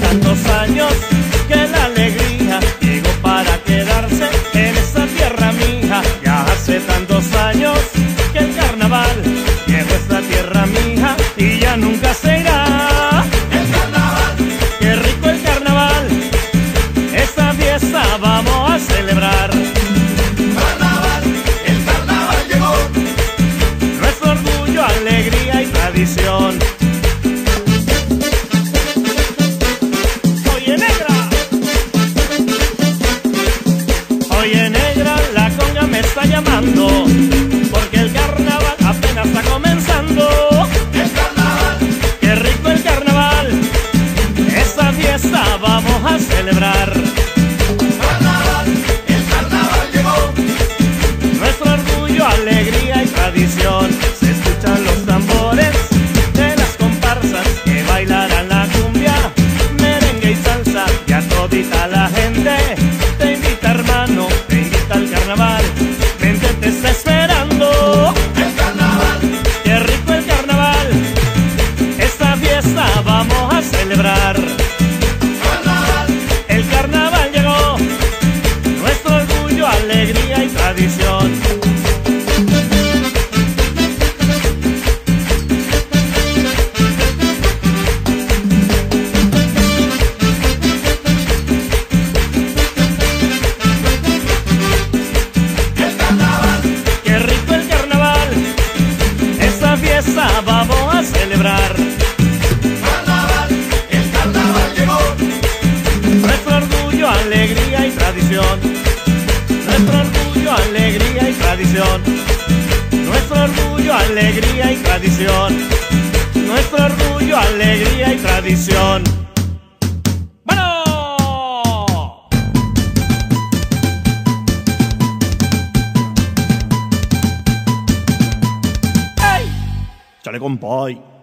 tantos años que la alegría llegó para quedarse en esta tierra mía. Ya hace tantos años que el carnaval llegó a esta tierra mía y ya nunca se irá. El carnaval, Qué rico el carnaval, esta fiesta vamos a celebrar. carnaval, el carnaval llegó. Nuestro orgullo, alegría y tradición. Oye negra, oye negra, la conga me está llamando, porque el carnaval apenas está comenzando. El carnaval, Qué rico el carnaval, esta fiesta vamos a celebrar. carnaval, el carnaval llegó. Nuestro orgullo, alegría y tradición. Se escuchan los tambores de las comparsas que bailarán la cumbia, merengue y salsa. Y a todita la gente te invita, hermano, te invita al carnaval. Vente, te está esperando. El carnaval, Qué rico el carnaval, esta fiesta vamos a celebrar. carnaval, El carnaval llegó, nuestro orgullo, alegría y tradición. el carnaval, Qué rico el carnaval, esta fiesta vamos a celebrar. carnaval, el carnaval llegó. Nuestro orgullo, alegría y tradición. Nuestro orgullo, alegría y tradición. Nuestro orgullo, alegría y tradición. Nuestro orgullo, alegría y tradición. ¡Bueno! ¡Ey! ¡Chale, compadre!